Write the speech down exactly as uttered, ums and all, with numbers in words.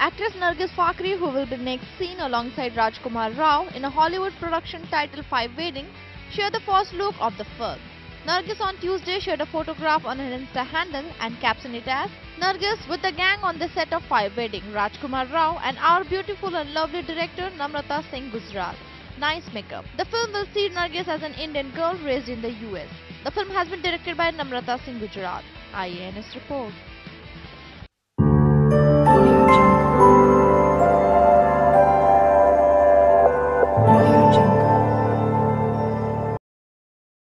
Actress Nargis Fakhri, who will be next seen alongside Rajkumar Rao in a Hollywood production titled Five Wedding, shared the first look of the film. Nargis on Tuesday shared a photograph on her Insta handle and captioned it as, "Nargis with the gang on the set of Five Wedding, Rajkumar Rao and our beautiful and lovely director Namrata Singh Gujral. Nice makeup." The film will see Nargis as an Indian girl raised in the U S. The film has been directed by Namrata Singh Gujral. I A N S report.